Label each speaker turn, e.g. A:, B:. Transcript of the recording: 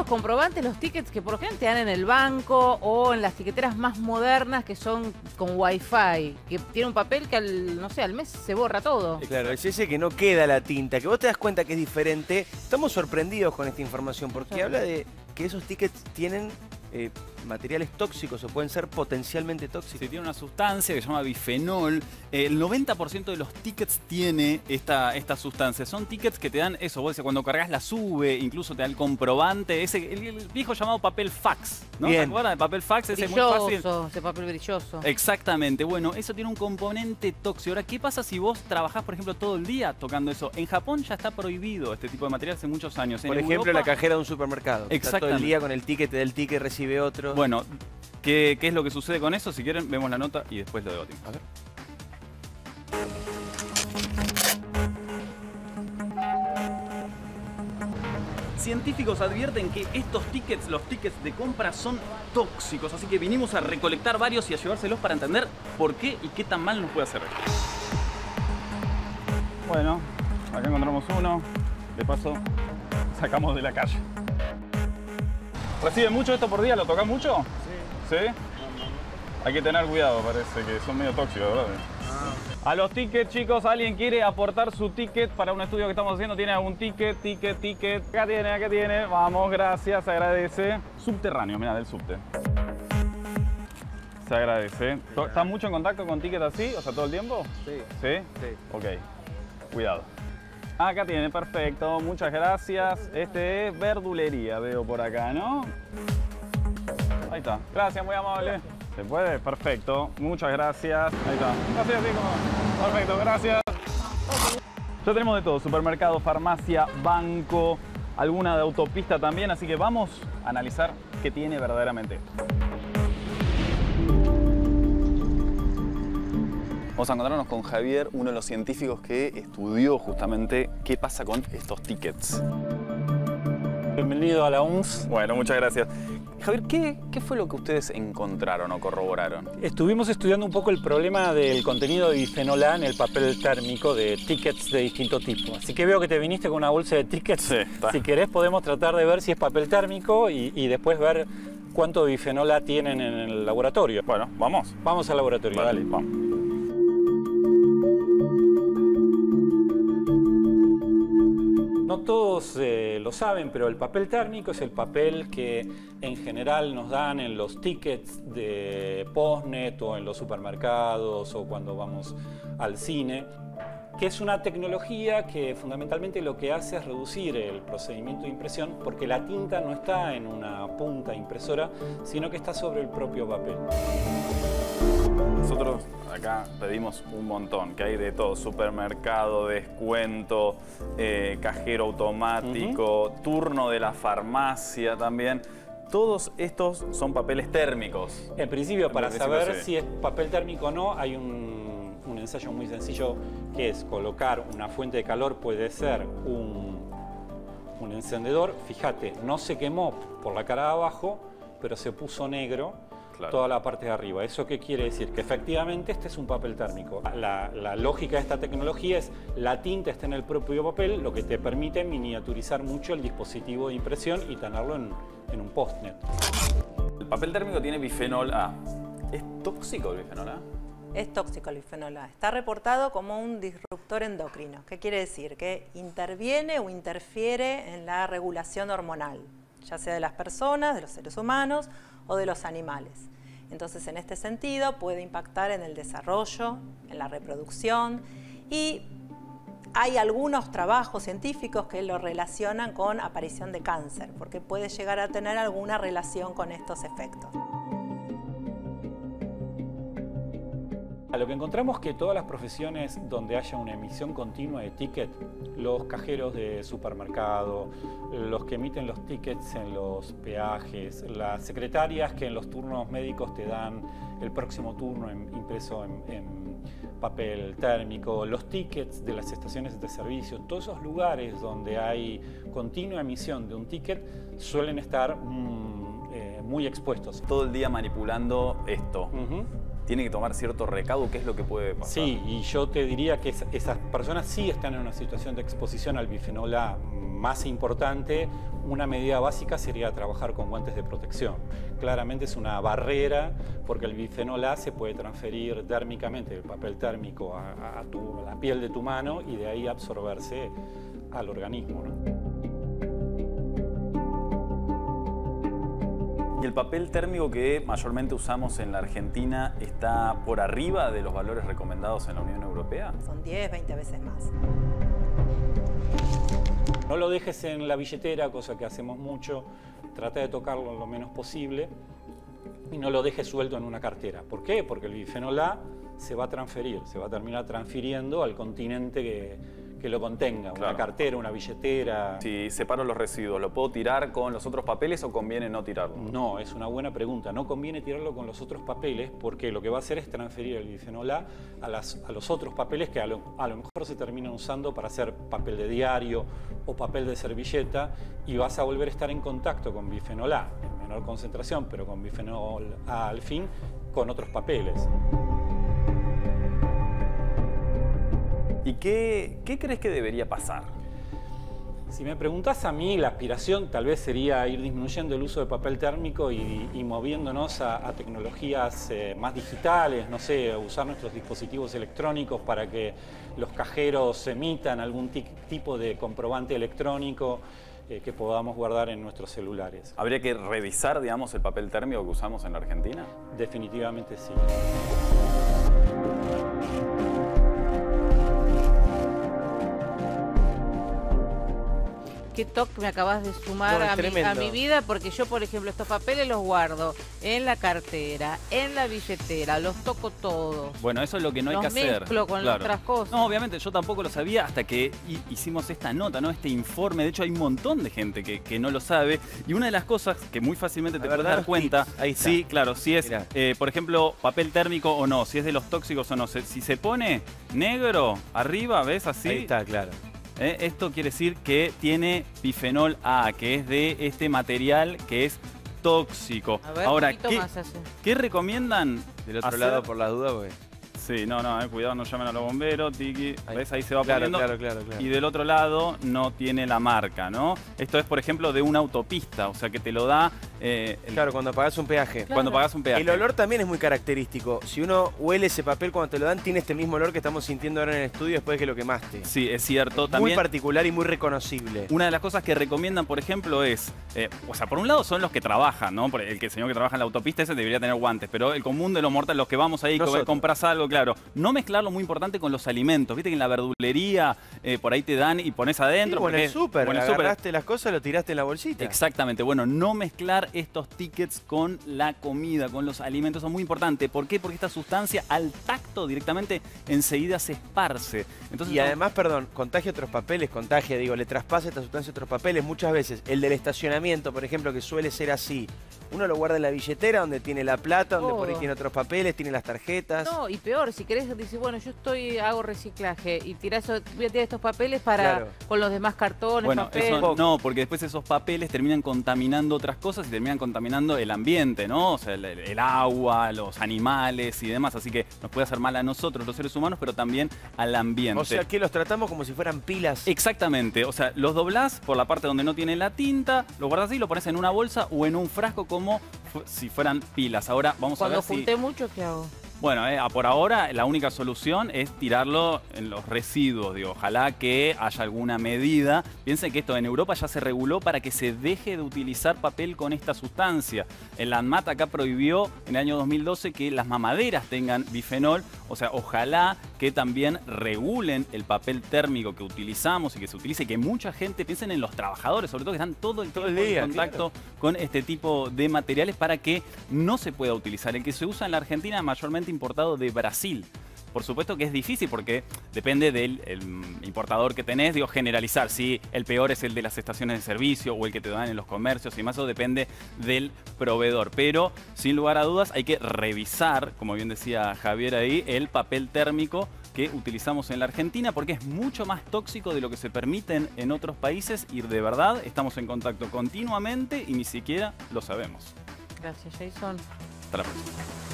A: comprobantes, los tickets que por lo general te dan en el banco o en las tiqueteras más modernas que son con Wi-Fi, que tiene un papel que no sé, al mes se borra todo.
B: Claro, es ese que no queda la tinta, que vos te das cuenta que es diferente. Estamos sorprendidos con esta información porque habla de que esos tickets tienen materiales tóxicos o pueden ser potencialmente tóxicos.
C: Sí, tiene una sustancia que se llama bifenol. El 90% de los tickets tiene esta sustancia. Son tickets que te dan eso, vos decís, cuando cargas la sube, incluso te da el comprobante, el viejo llamado papel fax, ¿no? ¿Te acuerdas de papel fax? Ese muy fácil.
A: Ese papel brilloso.
C: Exactamente. Bueno, eso tiene un componente tóxico. Ahora, ¿qué pasa si vos trabajás, por ejemplo, todo el día tocando eso? En Japón ya está prohibido este tipo de material hace muchos años.
B: Por ejemplo, la cajera de un supermercado. Está todo el día con el ticket, te da el ticket, recibe otro.
C: Bueno, ¿qué es lo que sucede con eso? Si quieren, vemos la nota y después lo debatimos. A ver. Científicos advierten que estos tickets, los tickets de compra, son tóxicos, así que vinimos a recolectar varios y a llevárselos para entender por qué y qué tan mal nos puede hacer. Bueno, acá encontramos uno, de paso sacamos de la calle. ¿Reciben mucho esto por día? ¿Lo tocas mucho? Sí. ¿Sí? Hay que tener cuidado, parece que son medio tóxicos, ¿verdad? A los tickets, chicos, ¿alguien quiere aportar su ticket para un estudio que estamos haciendo? ¿Tiene algún ticket? Acá tiene. Vamos, gracias, se agradece. Subterráneo, mira, del subte. Se agradece. ¿Estás mucho en contacto con tickets así? O sea, ¿todo el tiempo?
D: Sí.
C: ¿Sí?
D: Sí.
C: Ok, cuidado. Acá tiene, perfecto, muchas gracias. Este es verdulería, veo por acá, ¿no? Ahí está, gracias, muy amable. ¿Se puede? Perfecto, muchas gracias. Ahí está, gracias, sí, como... Perfecto, gracias. Ya tenemos de todo, supermercado, farmacia, banco, alguna de autopista también, así que vamos a analizar qué tiene verdaderamente. Vamos a encontrarnos con Javier, uno de los científicos que estudió justamente qué pasa con estos tickets.
E: Bienvenido a la UNS.
C: Bueno, muchas gracias. Javier, ¿qué fue lo que ustedes encontraron o corroboraron?
E: Estuvimos estudiando un poco el problema del contenido de bifenol A en el papel térmico de tickets de distinto tipo. Así que veo que te viniste con una bolsa de tickets.
C: Sí, está.
E: Si querés podemos tratar de ver si es papel térmico y después ver cuánto bifenol A tienen en el laboratorio.
C: Bueno, vamos.
E: Vamos al laboratorio,
C: Vale,
E: dale.
C: vamos.
E: No todos lo saben, pero el papel térmico es el papel que en general nos dan en los tickets de Postnet o en los supermercados o cuando vamos al cine, que es una tecnología que fundamentalmente lo que hace es reducir el procedimiento de impresión porque la tinta no está en una punta impresora, sino que está sobre el propio papel.
C: Nosotros acá pedimos un montón, que hay de todo, supermercado, descuento, cajero automático, turno de la farmacia también. Todos estos son papeles térmicos.
E: En principio, para saber si es papel térmico o no, hay un ensayo muy sencillo que es colocar una fuente de calor, puede ser un encendedor. Fíjate, no se quemó por la cara de abajo, pero se puso negro. Claro. Toda la parte de arriba. ¿Eso qué quiere decir? Que efectivamente este es un papel térmico. La lógica de esta tecnología es la tinta está en el propio papel, lo que te permite miniaturizar mucho el dispositivo de impresión y tenerlo en un Postnet.
C: El papel térmico tiene bifenol A. ¿Es tóxico el bifenol A?
F: Es tóxico el bifenol A. Está reportado como un disruptor endocrino. ¿Qué quiere decir? Que interviene o interfiere en la regulación hormonal, ya sea de las personas, de los seres humanos o de los animales. Entonces, en este sentido, puede impactar en el desarrollo, en la reproducción, y hay algunos trabajos científicos que lo relacionan con aparición de cáncer, porque puede llegar a tener alguna relación con estos efectos.
E: Lo que encontramos es que todas las profesiones donde haya una emisión continua de ticket, los cajeros de supermercado, los que emiten los tickets en los peajes, las secretarias que en los turnos médicos te dan el próximo turno impreso en papel térmico, los tickets de las estaciones de servicio, todos esos lugares donde hay continua emisión de un ticket suelen estar muy expuestos.
C: Todo el día manipulando esto. tiene que tomar cierto recaudo, ¿qué es lo que puede pasar?
E: Sí, y yo te diría que esas personas sí están en una situación de exposición al bifenol A más importante. Una medida básica sería trabajar con guantes de protección. Claramente es una barrera porque el bifenol A se puede transferir térmicamente del papel térmico a la piel de tu mano y de ahí absorberse al organismo, ¿no?
C: ¿Y el papel térmico que mayormente usamos en la Argentina está por arriba de los valores recomendados en la Unión Europea?
F: Son 10, 20 veces más.
E: No lo dejes en la billetera, cosa que hacemos mucho. Trata de tocarlo lo menos posible y no lo dejes suelto en una cartera. ¿Por qué? Porque el bifenol A se va a transferir, se va a terminar transfiriendo al continente que lo contenga.
C: Claro.
E: Una cartera, una billetera.
C: Si separo los residuos, ¿lo puedo tirar con los otros papeles o conviene no tirarlo?
E: No, es una buena pregunta. No conviene tirarlo con los otros papeles porque lo que va a hacer es transferir el bifenol A a los otros papeles que a lo mejor se terminan usando para hacer papel de diario o papel de servilleta y vas a volver a estar en contacto con bifenol A, en menor concentración, pero con bifenol A al fin, con otros papeles.
C: ¿Y qué crees que debería pasar?
E: Si me preguntas a mí, la aspiración tal vez sería ir disminuyendo el uso de papel térmico y moviéndonos a tecnologías más digitales, no sé, usar nuestros dispositivos electrónicos para que los cajeros emitan algún tipo de comprobante electrónico que podamos guardar en nuestros celulares.
C: ¿Habría que revisar, digamos, el papel térmico que usamos en la Argentina?
E: Definitivamente sí.
A: Qué toque me acabas de sumar
B: No, es
A: a
B: tremendo.
A: mi vida, porque yo, por ejemplo, estos papeles los guardo en la cartera, en la billetera, los toco todos.
D: Bueno, eso es lo que no hay
A: Los
D: que hacer.
A: mezclo con otras cosas.
D: No, obviamente yo tampoco lo sabía hasta que hicimos esta nota, ¿no? Este informe. De hecho, hay un montón de gente que no lo sabe. Y una de las cosas que muy fácilmente te
B: A ver,
D: puedes dar
B: danos
D: cuenta,
B: tips. Ahí está.
D: sí, claro, si es,
B: Mirá.
D: por ejemplo, papel térmico o no, si es de los tóxicos o no. Si se pone negro arriba, ¿ves? Así.
B: Ahí está, claro.
D: Esto quiere decir que tiene bifenol A, que es de este material que es tóxico.
A: A ver,
D: Ahora,
A: un poquito más así.
D: ¿qué recomiendan?
B: Del otro
D: hacer?
B: lado, por las dudas, porque...
D: Sí, no, cuidado, no llamen a los bomberos, tiki.
B: Ahí.
D: ¿Ves? Ahí se va
B: Claro,
D: poniendo.
B: claro.
D: Y del otro lado no tiene la marca, ¿no? Esto es, por ejemplo, de una autopista, o sea que te lo da
B: Claro, cuando pagás un peaje.
D: cuando pagas un peaje.
B: El olor también es muy característico. Si uno huele ese papel cuando te lo dan, tiene este mismo olor que estamos sintiendo ahora en el estudio después de que lo quemaste.
D: Sí, es cierto.
B: Muy
D: También
B: particular y muy reconocible.
D: una de las cosas que recomiendan, por ejemplo, es, o sea, por un lado son los que trabajan, ¿no? El señor que trabaja en la autopista ese debería tener guantes, pero el común de los mortales, los que vamos ahí,
B: Nosotros.
D: que compras algo, claro, no mezclarlo, muy importante, con los alimentos. Viste que en la verdulería por ahí te dan y pones adentro.
B: Sí, o en el
D: porque-
B: súper,
D: o en el súper.
B: agarraste las cosas, lo tiraste en la bolsita.
D: Exactamente, bueno, no mezclar estos tickets con la comida, con los alimentos, eso es muy importante. ¿Por qué? Porque esta sustancia al tacto directamente enseguida se esparce. Entonces,
B: Y además, perdón, contagia otros papeles, le traspasa esta sustancia a otros papeles. Muchas veces, el del estacionamiento, por ejemplo, que suele ser así. Uno lo guarda en la billetera, donde tiene la plata, donde por ahí
A: Todo.
B: tiene otros papeles, tiene las tarjetas.
A: No, y peor, si querés, dices, bueno, yo hago reciclaje y voy a tirar estos papeles para
B: Claro.
A: con los demás cartones,
D: bueno,
A: papeles.
D: eso no, porque después esos papeles terminan contaminando otras cosas y terminan contaminando el ambiente, ¿no? O sea, el agua, los animales y demás. Así que nos puede hacer mal a nosotros, los seres humanos, pero también al ambiente.
B: O sea, que los tratamos como si fueran pilas.
D: Exactamente, o sea, los doblás por la parte donde no tiene la tinta, lo guardas así, lo pones en una bolsa o en un frasco como si fueran pilas. Ahora vamos
A: Cuando
D: a ver
A: junté mucho, ¿qué hago?
D: Bueno, por ahora la única solución es tirarlo en los residuos. Digo, ojalá que haya alguna medida. Piensen que esto en Europa ya se reguló para que se deje de utilizar papel con esta sustancia. El ANMAT acá prohibió en el año 2012 que las mamaderas tengan bifenol. O sea, ojalá que también regulen el papel térmico que utilizamos y que se utilice. Que mucha gente, piensen en los trabajadores, sobre todo que están todo el tiempo
B: día,
D: en contacto con este tipo de materiales para que no se pueda utilizar. El que se usa en la Argentina mayormente importado de Brasil. Por supuesto que es difícil porque depende del importador que tenés, digo, generalizar. Si el peor es el de las estaciones de servicio o el que te dan en los comercios y más, eso depende del proveedor. Pero, sin lugar a dudas, hay que revisar, como bien decía Javier ahí, el papel térmico que utilizamos en la Argentina porque es mucho más tóxico de lo que se permiten en otros países y de verdad estamos en contacto continuamente y ni siquiera lo sabemos.
A: Gracias, Jason.
D: Hasta la próxima.